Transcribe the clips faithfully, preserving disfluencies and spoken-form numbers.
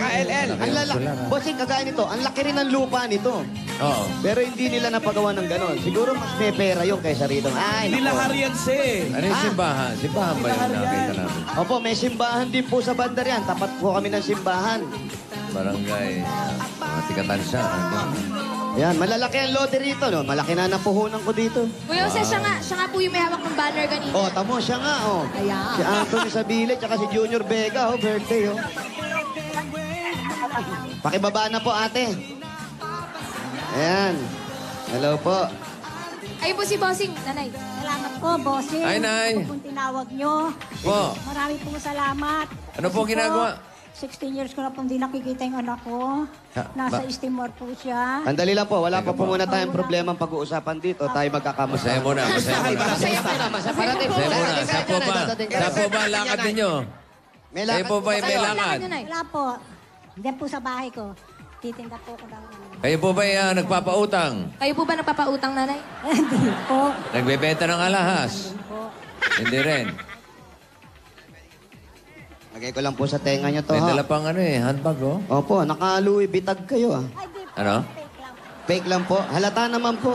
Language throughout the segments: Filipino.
Naka-L L. Ang lala. Bossing, kagaya nito, ang laki rin ng lupa nito. Oo. Pero hindi nila napagawa ng ganon. Siguro mas may pera yung kaysa rito. Ay, Nilahar nako. yan siya eh. Ano yung simbahan? Simbahan ba yung nakita namin? Opo, may simbahan din po sa bandar yan. Tapat po kami ng simbahan. Barangay, uh, mga tikatansya. Yan, malalaki ang lote rito, no? Malaki na napuhunan ko dito. Kuya Jose, siya nga, siya nga po yung may hawak ng banner kanina. Oh, tamo siya nga, oh. Ayan. Si Anthony Sabile, tsaka si Junior Vega, oh, birthday, oh. Pakibaba na po, ate. Ayan. Hello po. Ayun po si Bossing, nanay. Salamat po, bossing. Ay, Nay. Ito pong tinawag nyo. Po. Marami pong salamat. Ano po Kasi ginagawa? sixteen years ko na pong di nakikita yung anak ko. Ha, Nasa ba- Istimor po siya. Sandali lang po, wala pa Teka po po. muna tayong problema pag-uusapan dito. Tayo magkakamusta. Masaya muna, masaya muna. Masaya po na, masaya parating. Masaya muna. Saan po ba? Saan po ba ang lakad ninyo? May Kayo po ba yung may Ayun, lakad? lakad nyo, Nay. Wala po. Diyan po sa bahay ko. Titinda po ko ng ano. Kayo po ba yung nagpapautang? Kayo po ba nagpapautang, nanay? Hindi po. Nagbebenta ng alahas? Hindi po. Hindi rin. Lagay ko lang po sa tenga niyo to, May ha? dala pang ano eh, handbag oh. Opo, naka-Louis Bitag kayo, ah. Ay, di po. Ano? Fake lang po. Fake lang po. Halata naman po.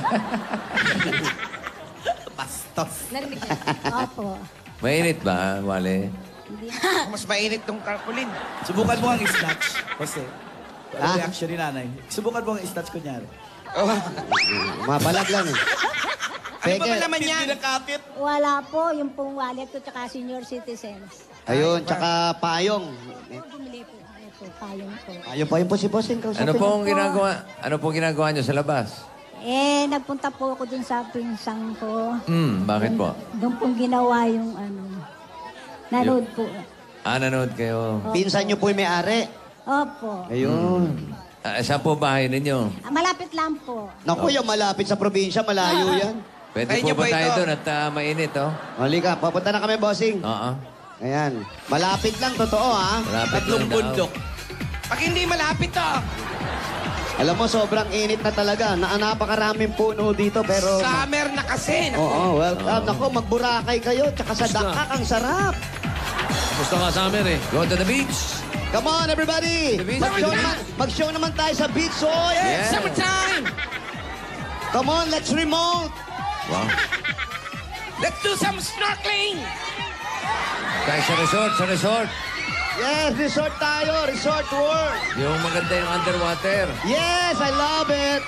Bastos. Narinig niya. Opo. Mainit ba, Wale? Hindi. Mas mainit tong tarpaulin. Subukan mo ang snatch. Jose. Ano Ah? reaction ni nanay? Subukan mo ang snatch kunyari. Oh. Mabalag lang, eh. Ano ba ba naman Hindi yan? na kapit. Wala po. Yung pong wallet ko tsaka senior citizens. Ayun, tsaka payong. Bumili po. Ano po, payong po. Ayun, payong po si Bossing. kausapin Ano niyo. pong ginagawa? Ano pong ginagawa nyo sa labas? Eh, nagpunta po ako dun sa pinsang ko. Hmm, bakit po? Doon pong ginawa yung ano. Nanood po. Ah, nanood kayo. Pinsan niyo po yung may-ari. Opo. Ayun. Ah, saan po bahay ninyo? Ah, malapit lang po. Naku, yung malapit sa probinsya, malayo yan. Pwede Ay, po niyo ba ba tayo ito? doon at ah, mainit oh? Halika, papunta na kami, Bossing. Oo. Ayan. Malapit lang, totoo, ha? Malapit Tatlong lang daw. bundok. Pag hindi malapit to, Alam mo, sobrang init na talaga. Na napakaraming puno dito, pero... summer na kasi. Oo, oh, welcome. Naku, magburakay kayo. Tsaka sa dakak, ang sarap. Gusto ka summer eh. Go to the beach. Come on, everybody! The beach, Mag-show the naman, mag-show naman tayo sa beach, so Yeah. Summertime! Come on, let's remote! Wow. Let's do some snorkeling! Tayo sa resort, sa resort. Yes, resort tayo, resort world! Yung maganda yung underwater. Yes, I love it!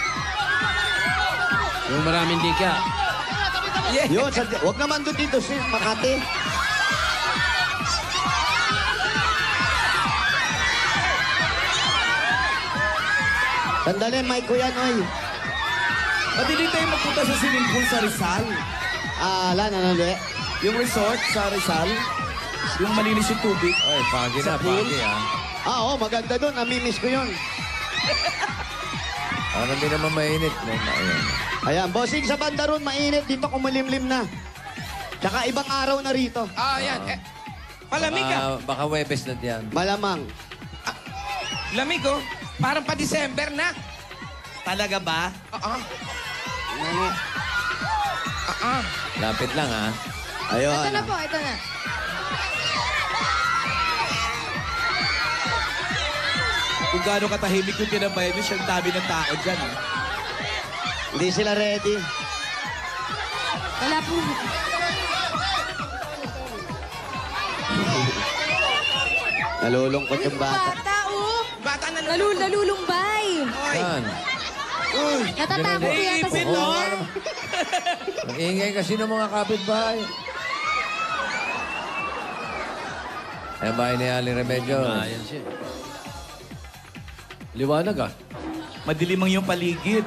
Yung maraming dika. Yeah. Yun, sa, wag naman doon dito, si Makati. Sandali, mic ko yan, oy. Pati din tayo magpunta sa swimming pool sa Rizal. Ah, ala, nanali. Yung resort sa Rizal. Yung malinis yung tubig. Oy, pagi na, Sa pool? pagi ah. Ah, oo, maganda doon. Namimiss ko yun. Ano din naman mainit. No? Ayun. Ayan, bossing sa banda ron, mainit. Dito kumulimlim na. Tsaka ibang araw na rito. Ah, yan. Eh, palamig ah. Baka, baka Webes na diyan. Malamang. Lamig oh. Parang pa December na. Talaga ba? Oo. Ano? Ah, Lapit lang ah. Ayun. Ito na po, ito na. Kung gaano katahimik yung kinabayan niyo, siyang dami ng tao dyan. Eh. Hindi sila ready. Wala po. Nalulungkot yung bata. Bata, oh. bata na Nalul nalulumbay. Oy. Yan. Natatakot ko yata si Ipit, Oo, no? ano? Ang ingay kasi ng mga kapitbahay. Ay, bahay ni Ali Remedios. Ayan siya. Liwanag ah. Madilim ang yung paligid.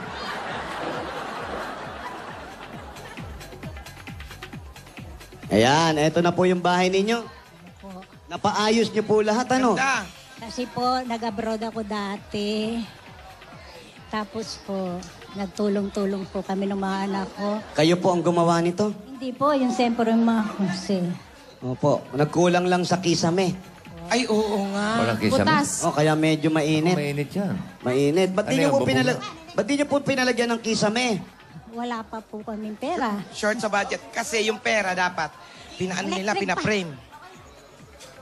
Ayan, eto na po yung bahay ninyo. Po. Napaayos niyo po lahat, ano? Ganda. Kasi po, nag-abroad ako dati. Tapos po, nagtulong-tulong po kami ng mga anak ko. Kayo po ang gumawa nito? Hindi po, yung siyempre mga Jose. Opo, nagkulang lang sa kisame. Ay, oo nga. Walang kisame. Butas. Oh, kaya medyo Oh, mainit. mainit yan. Mainit. Ba't Ano di niyo yan, po, babunga? pinalag Ba't di niyo po pinalagyan ng kisame? Wala pa po kaming pera. Short sa budget. Kasi yung pera dapat, pinaan nila, Electric pa. pinaprame.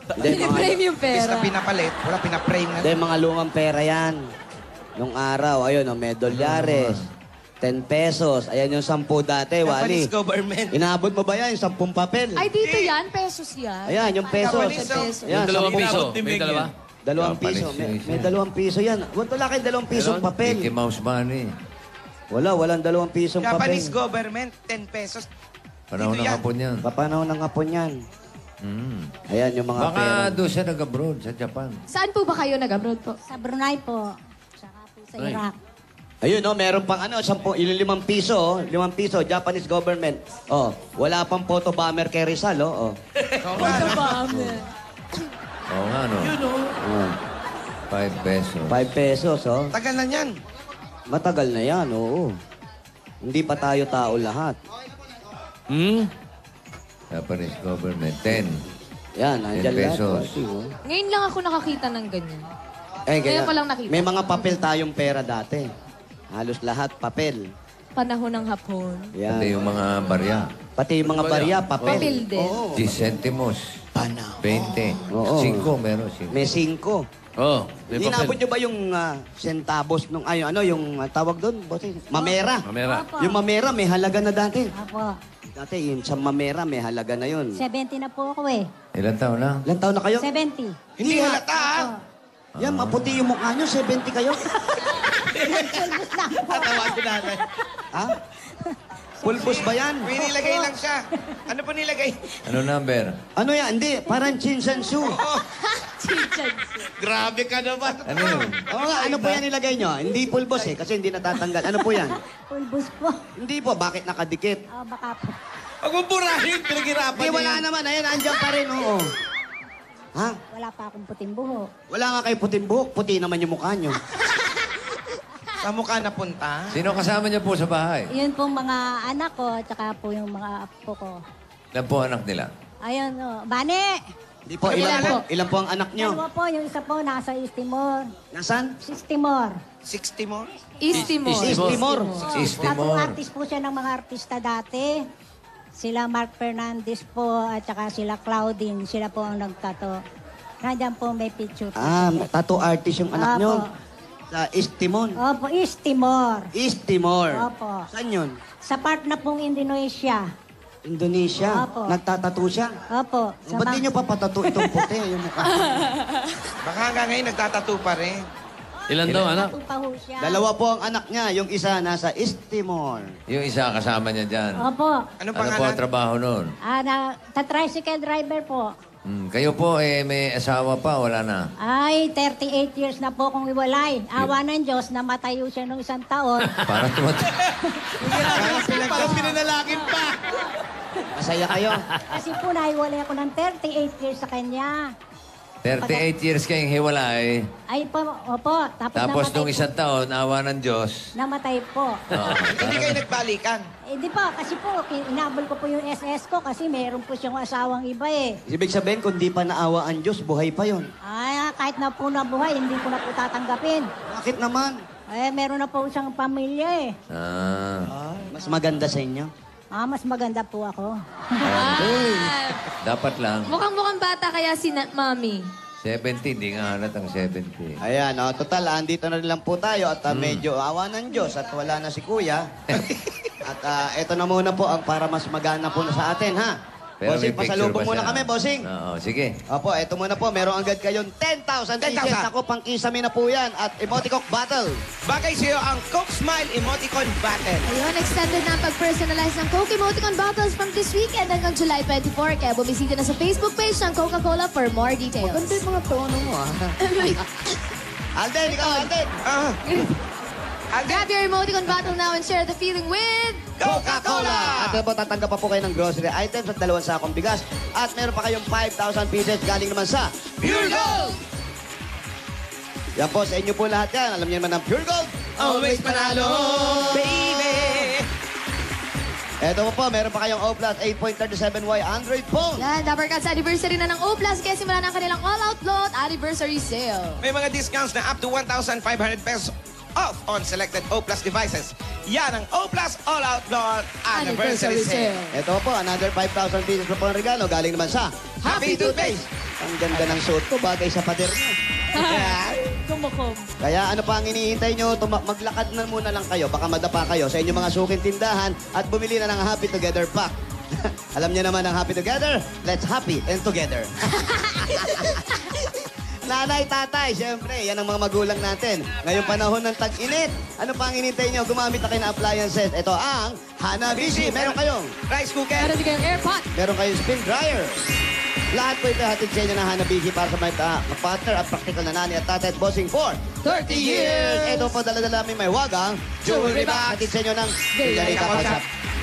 Hindi, mga, Piniprame yung Imbis pera. na pinapalit, wala pinaprame na. hindi, mga lumang pera yan. Nung araw, ayun, oh, may dolyares. ten pesos. Ayan yung sampu dati, Wally. Japanese government. Inaabot mo ba yan? Yung sampung papel. Ay, dito yan. Pesos yan. Ayan, yung pesos. Japanese, oh. Pesos. Ayan, Yung dalawang sampung- piso. Abot ni May Meg dalawa. yan. Dalawang Japanese piso. May, yen. may dalawang piso yan. Wala wala kayong dalawang pisong Meron? papel. Mickey Mouse money. Wala, walang dalawang pisong Japanese papel. government, ten pesos. Panahon Dito ng yan. hapon yan. Papanahon ng hapon yan. Mm. Ayan, yung mga Baka pera. doon siya nag-abroad sa Japan. Saan po ba kayo nag-abroad po? Sa Brunei po. Saka po sa Ay. Iraq. Ayun, no, meron pang ano, sampu, yung limang piso, oh, limang piso, Japanese government. Oh, wala pang photo bomber kay Rizal, oh. oh. Ito ba? Oo nga, no? oh. Five pesos. Five pesos, oh. Tagal na yan. Matagal na yan, oo. Hindi pa tayo tao lahat. Hmm? Japanese government. Ten. Yan, nandyan Ten lahat. pesos. Pati, oh. Ngayon lang ako nakakita ng ganyan. Eh, Ngayon ko lang nakita. May mga papel tayong pera dati. Halos lahat papel. Panahon ng hapon. Yan. Pati yung mga barya. Pati yung mga barya, papel. Papel din. Oo. ten centimos. Panahon. Veinte. Oo. Cinco meron. Cinco. May cinco. Oh, may Inabot papel. nyo ba yung ah, centavos nung, ay, ano, yung ah, tawag doon? bossing? Mamera. Mamera. Opo. Yung mamera, may halaga na dati. Opo. Dati, yung sa mamera, may halaga na yun. seventy na po ako eh. Ilan taon na? Ilan taon na kayo? seventy. Hindi halata, ah. Yan, maputi yung mukha nyo, seventy kayo. Tatawa si nanay. ha? Pulbos ba yan? May nilagay lang siya. Ano po nilagay? Ano number? Ano yan? Hindi, parang chinsansu. Grabe ka naman. Ano yun? Oo nga, ano po yan nilagay nyo? Hindi pulbos eh, kasi hindi natatanggal. Ano po yan? Pulbos po. Hindi po, bakit nakadikit? Ah, baka po. Huwag mo burahin, pinaghirapan Hindi, niya wala yan. naman. Ayan, andyan pa rin, oo. Ha? Wala pa akong puting buhok. Wala nga kayo puting buhok, puti naman yung mukha nyo. Sa mukha napunta. Sino kasama niya po sa bahay? Yun pong mga anak ko, tsaka po yung mga apo ko. Ilan po anak nila? Ayun, oh. Bane! Hindi po, ilan po, ilan po ang anak nyo? Dalawa po, yung isa po nasa East Timor. Nasaan? East Timor. sixty more? East Timor. East Timor. Oh, East Tattoo Timor. artist po siya ng mga artista dati. Sila Mark Fernandez po at saka sila Claudine. Sila po ang nagtato. Nandiyan po may picture. po Ah, siya. tattoo artist yung anak Apo. nyo. Sa East Timor. Opo, East Timor. East Timor. Opo. Saan yun? Sa part na pong Indonesia. Indonesia. Apo. Nagtatattoo siya. Opo. Oh, ba't di nyo pa patato itong puti? Yung mukha. Baka hanggang ngayon nagtatattoo pa rin. Ilan daw, anak? Tattoo pa ho siya. Dalawa po ang anak niya. Yung isa nasa East Timor. Yung isa kasama niya dyan. Opo. Ano Ano po pangalan? ang trabaho nun? Ah, na, ta-tricycle driver po. Hmm, kayo po, eh, may asawa pa, wala na. Ay, thirty-eight years na po kung iwalay. Awa ng Diyos, namatayo siya nung isang taon. Para tumat... Parang pinanalangin pa. Masaya kayo. Kasi po naiwalay ako ng thirty-eight years sa kanya. thirty-eight years kayong hiwalay. Ay po, opo. Tapos, Tapos namatay nung po. isang taon, awa ng Diyos. Namatay po. Oo, Hindi kayo nagbalikan. Eh di pa, kasi po, kin- inabol ko po yung S S ko kasi meron po siyang asawang iba eh. Ibig sabihin, kung di pa naawa ang Diyos, buhay pa yon. Ay, kahit na po nabuhay, hindi ko na po tatanggapin. Bakit naman? Eh, meron na po siyang pamilya eh. Ah, Mas maganda sa inyo. Ah, mas maganda po ako. dapat lang. Mukhang-mukhang bata kaya si na- Mami. seventy, hindi nga halatang seventy. Ayan, oh, total, ah, andito na rin lang po tayo at ah, medyo awa ng Diyos at wala na si Kuya. At ah, eto na muna po ang para mas magana po na sa atin, ha? Bossing, may picture pasalubong ba muna siya? kami, bossing. Oo, sige. Opo, eto muna po. Meron agad kayong ten thousand ten thousand. pieces. Ako, pang kisame na po yan. At Emoticon Battle. Bagay sa'yo ang Coke Smile Emoticon Battle. Ayun, extended na ang pag-personalize ng Coke Emoticon Bottles from this weekend hanggang July twenty-fourth. Kaya bumisita na sa Facebook page ng Coca-Cola for more details. Ganda yung mga tono mo, ah. Alden, ikaw, Alden. Ah. Grab your emoticon bottle now and share the feeling with... Coca-Cola! At po, tatanggap pa po kayo ng grocery items at dalawang sakong bigas. At meron pa kayong five thousand pieces galing naman sa Pure Gold! Yan po, sa inyo po lahat yan. Alam niyo naman ng Pure Gold. Always panalo, baby! Eto po po, meron pa kayong O Plus eight point three seven Y Android phone. Yan, Dapper Cats anniversary na ng O Plus kaya simula na ang kanilang all-out load anniversary sale. May mga discounts na up to one thousand five hundred pesos off on selected O Plus devices. Yan ang O Plus All Out Load Anniversary Sale. Ito po, another five thousand pieces na po ang regalo. Galing naman sa Happy Toothpaste! Ang ganda ng suot ko, bagay sa pader niyo. Kumukom. Kaya ano pa ang hinihintay nyo? Tuma- maglakad na muna lang kayo. Baka madapa kayo sa inyong mga suking tindahan at bumili na ng Happy Together Pack. Alam niyo naman ang Happy Together? Let's happy and together. Nanay, tatay, syempre, yan ang mga magulang natin. Ngayong panahon ng tag-init, ano pa ang hinihintay nyo? Gumamit na kayo ng appliances. Ito ang Hanabishi. Meron kayong Rice cooker. Meron din kayong airpot. Meron kayong spin dryer. Lahat po ito hatid sa inyo ng Hanabishi para sa mga uh, partner at practical na nani at tatay at bossing for thirty years. Ito po dala-dala namin may wagang jewelry box. Hatid sa inyo ng Villarita Pawn Shop.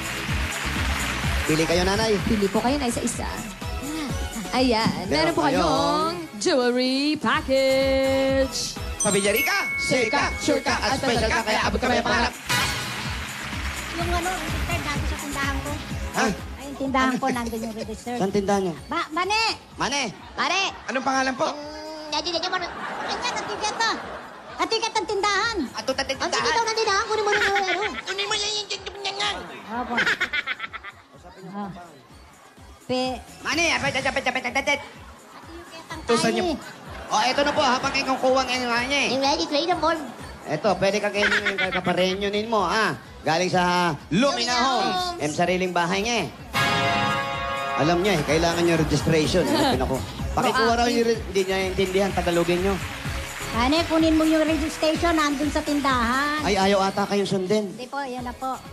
Pili kayo, nanay. Pili po kayo na isa-isa. Ayan. Meron, Meron po kayong jewelry package. Pabillari ka, safe ka, sure ka, at special ka, kaya abot ka may pangarap. Yung ano, register dati sa tindahan ko. Ha? Ay, yung tindahan ko, nandun yung register. Saan tindahan niyo? Ba, Mane! Mane! Pare! Anong pangalan po? Dati na mo. Atikat, atikat na. Atikat ang tindahan. Ato tatin Ang sige daw ng tindahan, kunin mo na yung ano. Tunin mo yan yung yung Opo. Ah. Pe, Mane! Apet, apet, apet, apet, apet. atikat ang Tusan niyo. tayo. O, eto na po. Habang ikaw kuwang ang nga niya. Yung ready, trade na form. Eto, pwede ka kayo yung kaparenyonin mo, ah. Galing sa Lumina Homes. Em sariling bahay niya eh. Alam niya eh, kailangan niya registration. Hanapin ako. Pakikuha raw yung, re- hindi niya intindihan, Tagalogin niyo. Ane, kunin mo yung registration, nandun sa tindahan. Ay, ayaw ata kayong sundin. Hindi po, yan na po.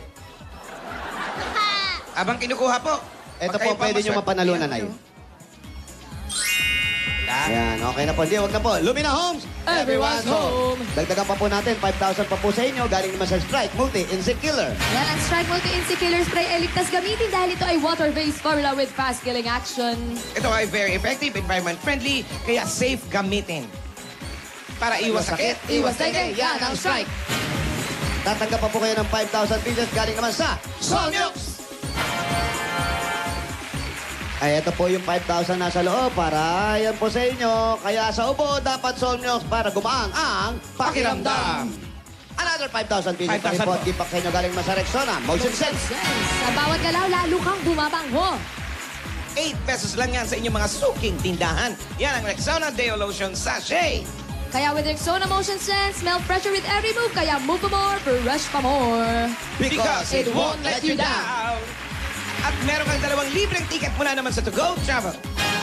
Abang kinukuha po. Ito Pag po, kayo pa pwede niyo maswerte, mapanalunan yan ay. kayo. Ah. Ayan, okay na po. Hindi, wag na po. Lumina Homes, Everyone's home. Dagdagan pa po natin, five thousand pa po sa inyo. Galing naman sa Strike Multi-Insect Killer. Yan ang Strike Multi-Insect Killer Spray ay ligtas gamitin dahil ito ay water-based formula with fast killing action. Ito ay very effective, environment-friendly, kaya safe gamitin. Para iwas sakit, Iwas dengue, yan ang Strike. Tatanggap pa po kayo ng five thousand pieces galing naman sa Solmux! Ay, ito po yung five thousand nasa loob para yan po sa inyo. Kaya sa ubo, dapat Solmux para gumaan ang pakiramdam. Another five thousand pieces pa rin five thousand po. po. Di pa kayo galing naman sa Rexona. Motion Sense. Sa bawat galaw, lalo kang bumabangho. eight pesos lang yan sa inyong mga suking tindahan. Yan ang Rexona Deo Lotion Sachet. Kaya with Rexona Motion Sense, smell fresher with every move. Kaya move pa more, rush pa more. Because it won't let you down. At meron kang dalawang libreng ticket mula naman sa To Go Travel.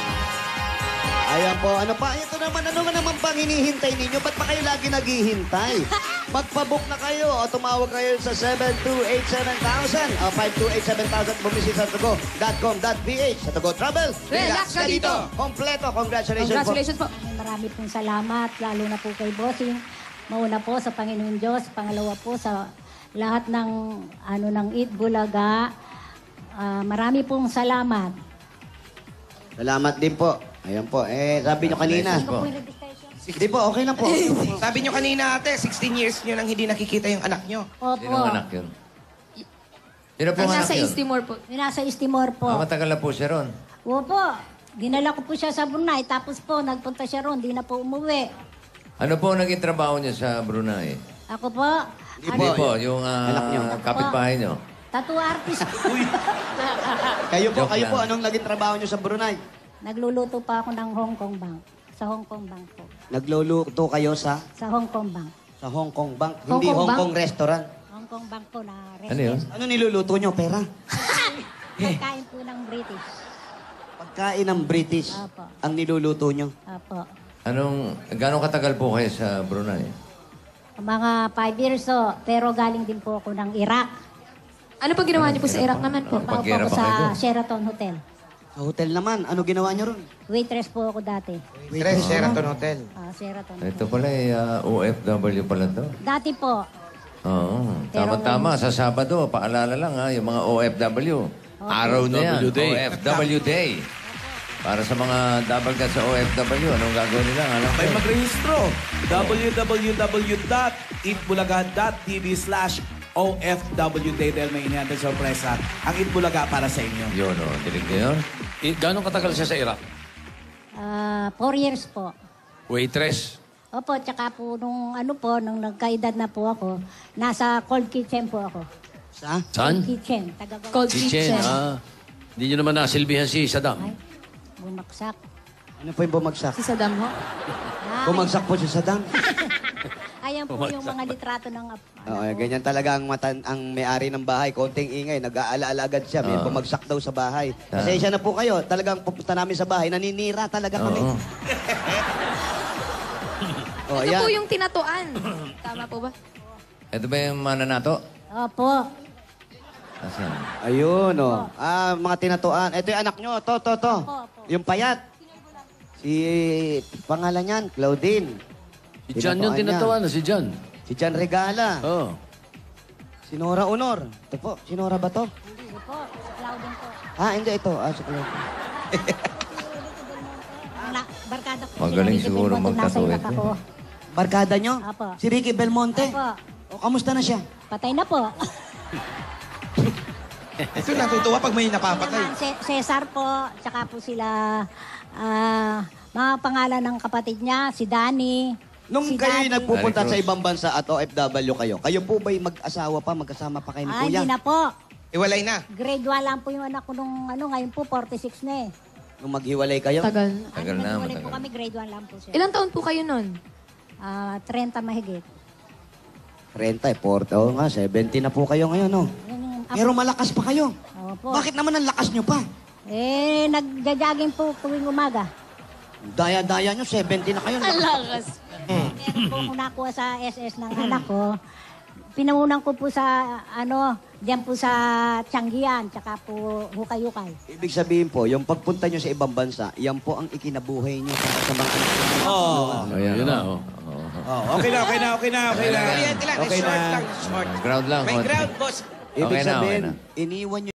Ayan po, ano pa? Ito naman, ano naman bang hinihintay ninyo? Ba't pa kayo lagi naghihintay? Magpabook na kayo o tumawag kayo sa seven two eight seven thousand o five two eight seven thousand. Bumisita sa togo dot com dot p h sa To Go Travel. Relax ka dito. Kompleto. Congratulations, Congratulations po. Marami pong salamat, lalo na po kay Bossing. Mauna po sa Panginoon Diyos, pangalawa po sa lahat ng ano ng Eat Bulaga. Ah, marami pong salamat. po. Salamat din po. Ayan po. Eh, sabi nyo kanina. Po. Hindi po, okay lang po. Sabi nyo kanina, ate, sixteen years nyo nang hindi nakikita yung anak nyo. Opo. Sino anak yun? Sino po Ay, anak nasa yun? East Timor po. Nasa Istimor po. Ah, matagal na po siya ron. Opo. Dinala ko po siya sa Brunei, tapos po nagpunta siya ron, di na po umuwi. Ano po naging trabaho niya sa Brunei? Ako po, Hindi ano, po, yung ah, Anak niyo. kapitbahay niyo. tattoo artist. Kayo po, Joke kayo lang. po, anong naging trabaho nyo sa Brunei? Nagluluto pa ako ng Hong Kong Bank. Sa Hong Kong Bank po. Nagluluto kayo sa Sa Hong Kong Bank. sa Hong Kong Bank. Hong Hindi Kong Hong Bank? Kong restaurant. Hong Kong Bank po na restaurant. Ano yun? Ano niluluto nyo? Pera? Pagkain po ng British. Pagkain ng British Apo. ang niluluto nyo. Apo. Anong, gano'ng katagal po kayo sa Brunei? Mga five years o, pero galing din po ako ng Iraq. Ano pa ginawa niyo po sa Iraq naman po? Paupo Pagkira ako pa kayo sa doon? Sheraton Hotel. Sa hotel naman, ano ginawa nyo ron? Waitress po ako dati. Tres, Sheraton Hotel. Ah, Sheraton Ito Hotel. pala ay ah, O F W pala to. Dati po, Oo. Pero Tama-tama. Sa Sabado, paalala lang ha, yung mga O F W. Araw na yan. W Day. O F W Day. Para sa mga double ka sa O F W, anong gagawin nila? Alam ko. May magrehistro. w w w dot eatbulaga dot t v slash O F W Day dahil may inihandang sorpresa. Ang Eatbulaga para sa inyo. Yun, o. Dilig niyo yun? Eh, gano'ng katagal siya sa Iraq? ah, four years po. Waitress. Opo, tsaka po nung ano po, nung nagkaedad na po ako, nasa cold kitchen po ako. Sa? Saan? Kitchen, taga Cold Kitchen. Kitchen. Ah. Hindi nyo naman nasilbihan si Saddam. Ay, bumaksak. Ano po yung bumagsak? Si Saddam ho? Ah, Bumagsak po si Saddam. ayan po yung mga litrato ng... ap- Oo, ano po. ganyan talaga ang, matan, ang may-ari ng bahay. Konting ingay, nag-aalaala agad siya. May Oo. bumagsak daw sa bahay. Ah. Pasensya na po kayo. Talagang pupunta namin sa bahay. Naninira talaga kami. Oo. Oh, Ito yan. po yung tinatuan. Tama po ba? Ito ba yung mananato? Opo. Asan? Ayun, oh. Ah, mga tinatuan. Ito yung anak nyo. To, to, to. Opo, opo. Yung payat. Si, pangalan niyan, Claudine. Si John yung Tinatuan tinatawa na, si John. Si Jan Regala. Oo. Si Nora Honor. Ito po, si Nora ba to? Hindi po. Si Claudine po. Ah, hindi ito. Ah, si Claudine. Ang na, barkada ko. Magaling si Ricky siguro Belmonte, nasa magkatuwid. inak ako. Barkada nyo? Apo. Si Ricky Belmonte? Apo. O, kamusta na siya? Patay na po. Ito natutuwa pag may napapatay. Naman, Ce- Cesar po, tsaka po sila, ah, mga pangalan ng kapatid niya, si Danny. Nung si kayo Daddy. nagpupunta Danny sa Cruz. ibang bansa at O F W kayo, kayo po ba'y mag-asawa pa, magkasama pa kayo ni Ah, Kuya? hindi na po. Iwalay na. Grade one lang po yung anak ko nung ano, ngayon po, forty-six na eh. Nung maghiwalay kayo? Tagal. Tagal ano, na, naghiwalay po matagal. kami, grade one lang po siya. Ilang taon po kayo nun? Ah, thirty mahigit. Renta eh, forty. Oo nga, seventy na po kayo ngayon, no? Yan yung apo. Pero malakas pa kayo. Opo. Bakit naman ang lakas nyo pa? Eh, nagja-jogging po tuwing umaga. Daya-daya nyo, seventy na kayo. Ang lakas. Meron po akong nakuha sa S S ng anak ko. Pinamunan ko po sa, ano, diyan po sa Tianggian, tsaka po Hukay-Hukay. Ibig sabihin po, yung pagpunta nyo sa ibang bansa, yan po ang ikinabuhay nyo sa, sa mga anak nyo. Oo. Ayan, yun na, oh. Oh, okay na, okay na, okay na, okay na. Kuryente lang. Okay short na. lang. Short. Ground lang. May konti. ground, boss. Ibig Okay na, okay sabihin, na. iniwan nyo